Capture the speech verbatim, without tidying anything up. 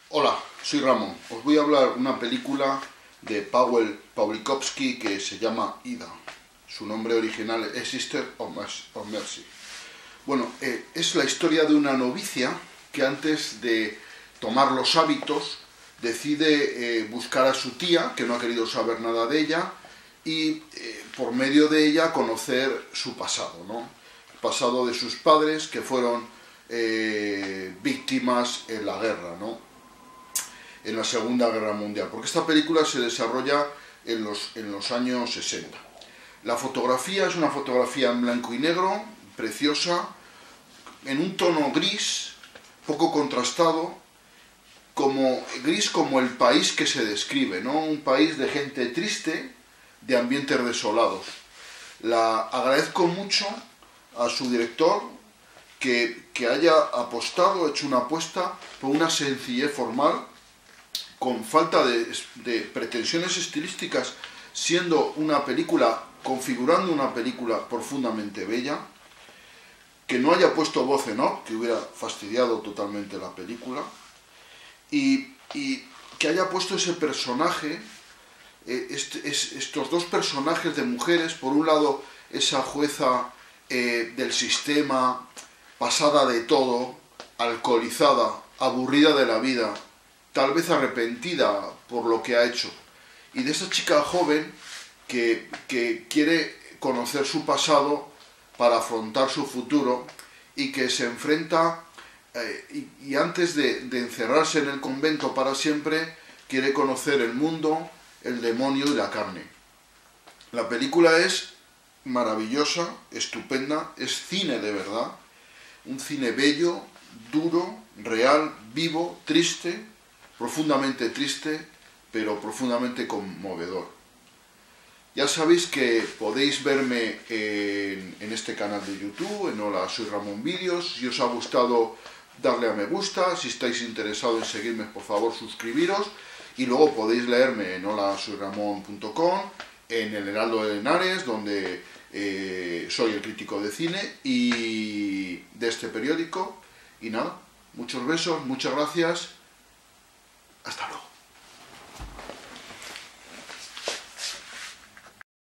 Hola, soy Ramón. Os voy a hablar de una película de Paweł Pawlikowski que se llama Ida. Su nombre original es Sister of Mercy. Bueno, eh, es la historia de una novicia que antes de tomar los hábitos decide eh, buscar a su tía, que no ha querido saber nada de ella, y eh, por medio de ella conocer su pasado, ¿no? El pasado de sus padres, que fueron eh, víctimas en la guerra, ¿no? En la Segunda Guerra Mundial, porque esta película se desarrolla en los, en los años sesenta. La fotografía es una fotografía en blanco y negro, preciosa, en un tono gris, poco contrastado, como gris como el país que se describe, ¿no? Un país de gente triste, de ambientes desolados. La agradezco mucho a su director que, que haya apostado, hecho una apuesta por una sencillez formal, con falta de, de pretensiones estilísticas, siendo una película, configurando una película profundamente bella, que no haya puesto voz en off, que hubiera fastidiado totalmente la película, y, y que haya puesto ese personaje, eh, este, es, estos dos personajes de mujeres, por un lado esa jueza eh, del sistema, pasada de todo, alcoholizada, aburrida de la vida, tal vez arrepentida por lo que ha hecho, y de esa chica joven que, que quiere conocer su pasado para afrontar su futuro y que se enfrenta, eh, y, y antes de, de encerrarse en el convento para siempre, quiere conocer el mundo, el demonio y la carne. La película es maravillosa, estupenda, es cine de verdad, un cine bello, duro, real, vivo, triste, profundamente triste, pero profundamente conmovedor. Ya sabéis que podéis verme en, en este canal de YouTube, en Hola, soy Ramón Vídeos. Si os ha gustado, darle a me gusta. Si estáis interesados en seguirme, por favor, suscribiros. Y luego podéis leerme en hola soy ramón punto com, en el Heraldo de Henares, donde eh, soy el crítico de cine y de este periódico. Y nada, muchos besos, muchas gracias. Hasta luego.